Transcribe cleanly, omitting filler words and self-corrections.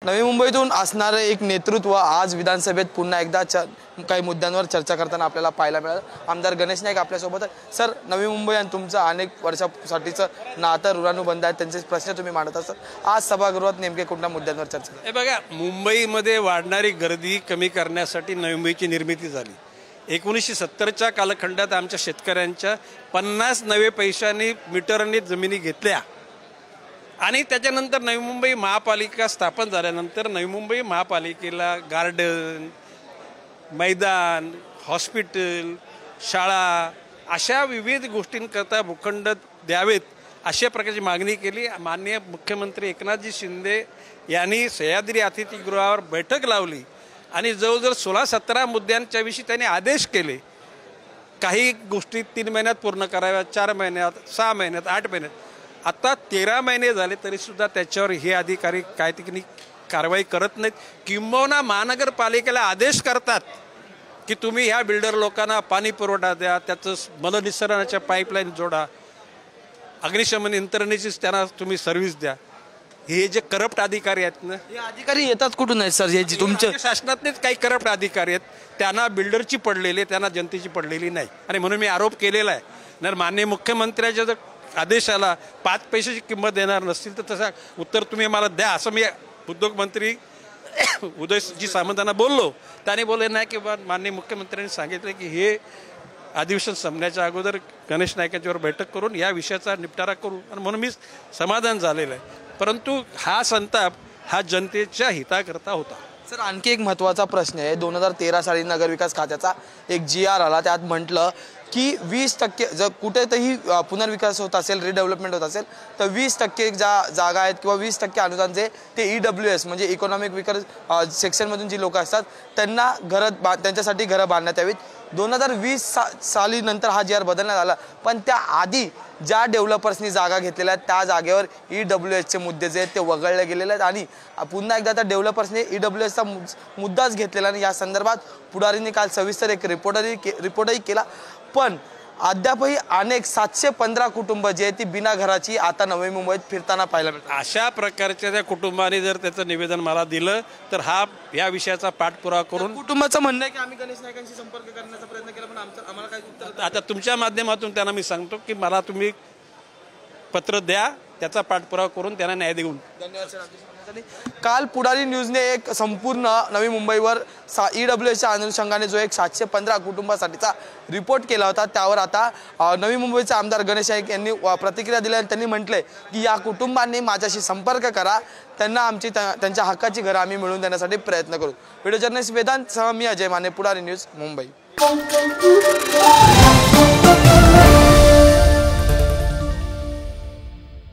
नवी मुंबईतून असणारे एक नेतृत्व आज विधानसभेत पुन्हा एकदा काही मुद्द्यांवर चर्चा करताना आपल्याला पाहायला मिळालं। आमदार गणेश नाईक आपल्या सोबत आहे। सर, नवी मुंबई आणि तुमचं अनेक वर्षासाठीचं नातं ऋणानुबंध आहे, त्यांचे प्रश्न तुम्ही मांडत असतात। आज सभागृहात नेमके कोणत्या मुद्द्यांवर चर्चा झाली? हे बघा, मुंबईमध्ये वाढणारी गर्दी कमी करण्यासाठी नवी मुंबईची निर्मिती झाली। 1970च्या कालखंडात आमच्या शेतकऱ्यांच्या 50 नवे पैशांनी मीटरनी जमिनी घेतल्या आणि त्याच्यानंतर नवी मुंबई महापालिका स्थापन झाल्यानंतर नवी मुंबई महापालिकेला गार्डन, मैदान, हॉस्पिटल, शाळा अशा विविध गोष्टींकरता भूखंड द्यावेत अशा प्रकारची मागणी केली। माननीय मुख्यमंत्री एकनाथजी शिंदे यांनी सह्याद्री अतिथीगृहावर बैठक लावली आणि जवळजवळ 16-17 मुद्द्यांच्या विषयी त्यांनी आदेश केले। काही गोष्टी 3 महिन्यात पूर्ण कराव्या, 4 महिन्यात, 6 महिन्यात, 8 महिन्यात। आता 13 महिने झाले तरीसुद्धा त्याच्यावर हे अधिकारी काय तिकडे कारवाई करत नाहीत, किंबहुना महानगरपालिकेला आदेश करतात की तुम्ही ह्या बिल्डर लोकांना पाणी पुरवठा द्या, त्याचं मलनिःसरणाच्या पाईपलाईन जोडा, अग्निशमन यंत्रणेची त्यांना तुम्ही सर्व्हिस द्या। हे जे करप्ट अधिकारी आहेत ना, हे अधिकारी येतात कुठून आहेत सर? हे तुमच्या शासनातलेच काही करप्ट अधिकारी आहेत, त्यांना बिल्डरची पडलेली, त्यांना जनतेची पडलेली नाही। आणि म्हणून मी आरोप केलेला आहे, जर माननीय मुख्यमंत्र्याच्या जर आदेशाला 5 पैशाची किंमत देणार नसतील तर तसं उत्तर तुम्ही मला द्या, असं मी उद्योगमंत्री उदयजी सामंतांना बोललो। त्याने बोलले नाही की माननीय मुख्यमंत्र्यांनी सांगितलं की हे अधिवेशन संपण्याच्या अगोदर गणेश नाईकांच्यावर बैठक करून या विषयाचा निपटारा करू, आणि म्हणून मी समाधान झालेलं आहे। परंतु हा संताप हा जनतेच्या हिताकरता होता। सर, आणखी एक महत्त्वाचा प्रश्न आहे। 2013 साली नगरविकास खात्याचा एक GR आला, त्यात म्हटलं की 20% जर कुठेतरी पुनर्विकास होत असेल, रिडेव्हलपमेंट होत असेल तर 20% जागा आहेत किंवा 20% अनुदान जे ते EWS म्हणजे इकॉनॉमिक विकर सेक्शनमधून जी लोक असतात त्यांना त्यांच्यासाठी घरं बांधण्यात यावीत। 2020 साली नंतर हा GR बदलण्यात आला, पण त्या आधी ज्या डेव्हलपर्सनी जागा घेतलेल्या आहेत त्या जागेवर EWSचे मुद्दे जे आहेत ते वगळले गेलेले आहेत आणि पुन्हा एकदा त्या डेव्हलपर्सने EWSचा मुद्दाच घेतलेला आणि या संदर्भात पुढारींनी काल सविस्तर एक रिपोर्टही केला। पण अद्यापही अनेक 715 कुटुंब जे ती बिना घराची आता नवी मुंबईत फिरताना पाहायला मिळतात। अशा प्रकारच्या त्या कुटुंबाने जर त्याचं निवेदन मला दिलं तर या विषयाचा पाठपुरावा करून कुटुंबाचं म्हणणं आहे की आम्ही गणेश नाईकांशी संपर्क करण्याचा प्रयत्न केला पण आम्हाला काही उत्तर। आता तुमच्या माध्यमातून त्यांना मी सांगतो की मला तुम्ही पत्र द्या, त्याचा पाठपुरावा करून त्यांना न्याय देऊन। धन्यवाद सर। काल पुढारी न्यूजने एक संपूर्ण नवी मुंबईवर EWSच्या अनुषंगाने जो एक 715 कुटुंबासाठीचा रिपोर्ट केला होता, त्यावर आता नवी मुंबईचे आमदार गणेश नाईक यांनी प्रतिक्रिया दिली आणि त्यांनी म्हटले की या कुटुंबांनी माझ्याशी संपर्क करा, त्यांना त्यांच्या हक्काची घरं आम्ही मिळवून देण्यासाठी प्रयत्न करू। व्हिडिओ जर्नलिस्ट वेदांत सह मी अजय माने, पुढारी न्यूज, मुंबई।